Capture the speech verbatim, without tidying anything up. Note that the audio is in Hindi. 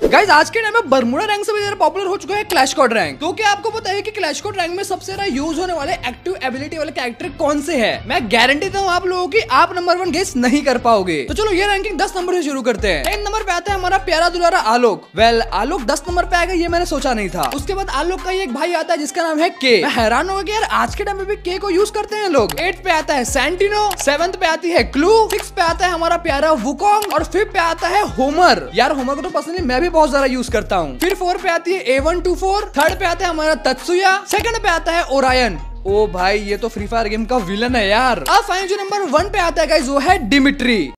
गाइस आज के टाइम में बरमूडा रैंक से भी ज्यादा पॉपुलर हो चुका है क्लैश स्क्वाड रैंक। तो क्या आपको पता है कि क्लैश स्क्वाड रैंक में सबसे ज्यादा यूज होने वाले एक्टिव एबिलिटी वाले कैरेक्टर कौन से हैं? मैं गारंटी देता हूँ आप लोगों की आप नंबर वन गेस नहीं कर पाओगे। तो चलो ये रैंकिंग दस नंबर से शुरू करते हैं। टेन नंबर पे आता है हमारा प्यारा दुलारा आलोक। वेल आलोक दस नंबर पे आएगा ये मैंने सोचा नहीं था। उसके बाद आलोक का एक भाई आता है जिसका नाम है के। मैं हैरान हो गया यार आज के टाइम में भी के को यूज करते हैं लोग। एट पे आता है सैंटिनो, सेवंथ पे आती है क्लू, सिक्स पे आता है हमारा प्यारा वुकोंग और फिफ्थ पे आता है होमर। यार होमर को तो पर्सनली मैं भी बहुत ज्यादा यूज करता हूँ। फिर फोर पे आती है A one two four, third पे आता है हमारा तत्सुया, सेकंड पे आता है ओरायन। ओ भाई ये तो फ्री फायर गेम का विलन है यार। अब फाइनल जो नंबर वन पे आता है गाइस वो है डिमिट्री।